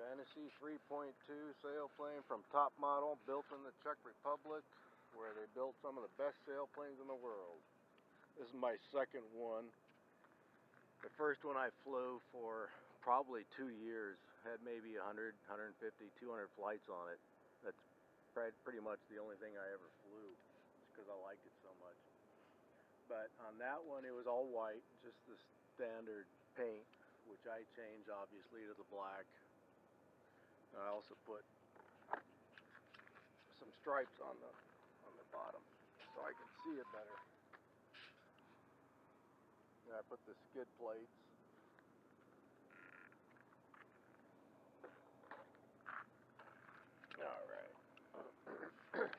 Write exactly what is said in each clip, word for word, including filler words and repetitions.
Fantasy three point two sailplane from Top Model, built in the Czech Republic, where they built some of the best sailplanes in the world. This is my second one. The first one I flew for probably two years, had maybe one hundred, one fifty, two hundred flights on it. That's pretty much the only thing I ever flew, just because I liked it so much. But on that one, it was all white, just the standard paint, which I changed obviously to the black. I also put some stripes on the on the bottom so I can see it better. And I put the skid plates. All right.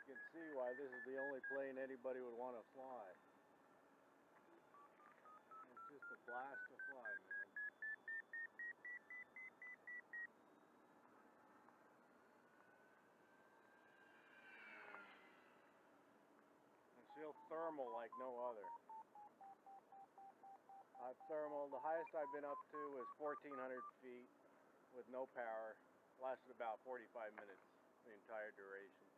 can see why this is the only plane anybody would want to fly. It's just a blast to fly, man. And she'll thermal like no other. I've thermal, the highest I've been up to was fourteen hundred feet with no power. Lasted about forty-five minutes the entire duration.